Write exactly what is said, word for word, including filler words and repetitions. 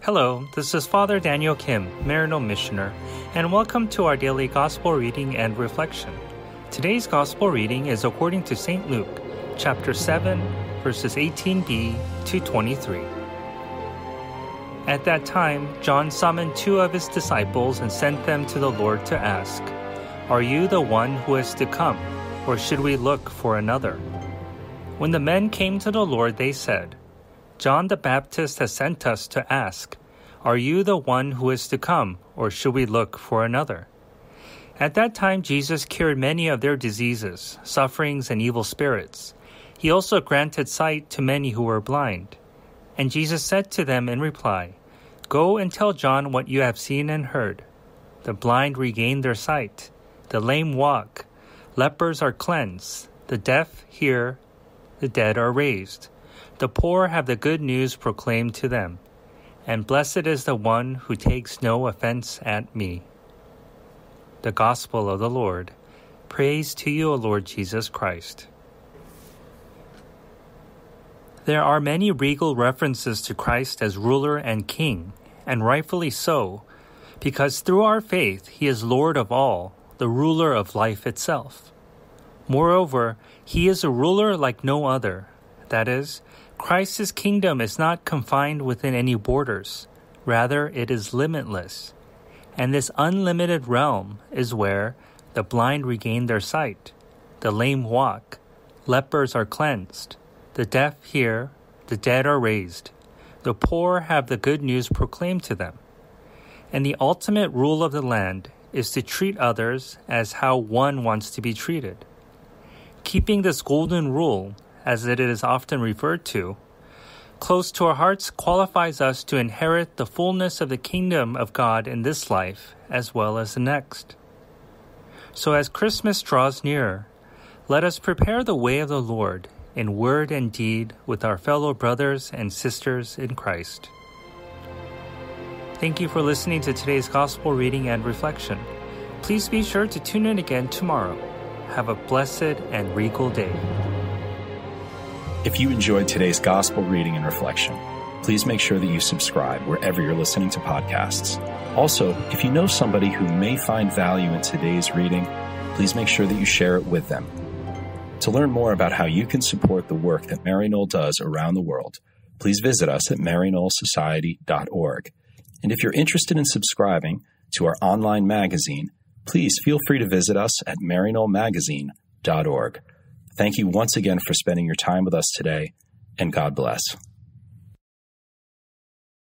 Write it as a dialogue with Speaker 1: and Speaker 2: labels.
Speaker 1: Hello, this is Father Daniel Kim, Maryknoll Missioner, and welcome to our daily Gospel reading and reflection. Today's Gospel reading is according to Saint Luke, chapter seven, verses eighteen b to twenty-three. At that time, John summoned two of his disciples and sent them to the Lord to ask, "Are you the one who is to come, or should we look for another?" When the men came to the Lord, they said, "John the Baptist has sent us to ask, 'Are you the one who is to come, or should we look for another?'" At that time Jesus cured many of their diseases, sufferings, and evil spirits. He also granted sight to many who were blind. And Jesus said to them in reply, "Go and tell John what you have seen and heard. The blind regain their sight, the lame walk, lepers are cleansed, the deaf hear, the dead are raised. The poor have the good news proclaimed to them. And blessed is the one who takes no offense at me." The Gospel of the Lord. Praise to you, O Lord Jesus Christ. There are many regal references to Christ as ruler and king, and rightfully so, because through our faith he is Lord of all, the ruler of life itself. Moreover, he is a ruler like no other. That is, Christ's kingdom is not confined within any borders. Rather, it is limitless. And this unlimited realm is where the blind regain their sight, the lame walk, lepers are cleansed, the deaf hear, the dead are raised, the poor have the good news proclaimed to them. And the ultimate rule of the land is to treat others as how one wants to be treated. Keeping this golden rule, as it is often referred to, close to our hearts qualifies us to inherit the fullness of the kingdom of God in this life as well as the next. So as Christmas draws nearer, let us prepare the way of the Lord in word and deed with our fellow brothers and sisters in Christ. Thank you for listening to today's Gospel reading and reflection. Please be sure to tune in again tomorrow. Have a blessed and regal day.
Speaker 2: If you enjoyed today's Gospel reading and reflection, please make sure that you subscribe wherever you're listening to podcasts. Also, if you know somebody who may find value in today's reading, please make sure that you share it with them. To learn more about how you can support the work that Maryknoll does around the world, please visit us at maryknoll society dot org. And if you're interested in subscribing to our online magazine, please feel free to visit us at maryknoll magazine dot org. Thank you once again for spending your time with us today, and God bless.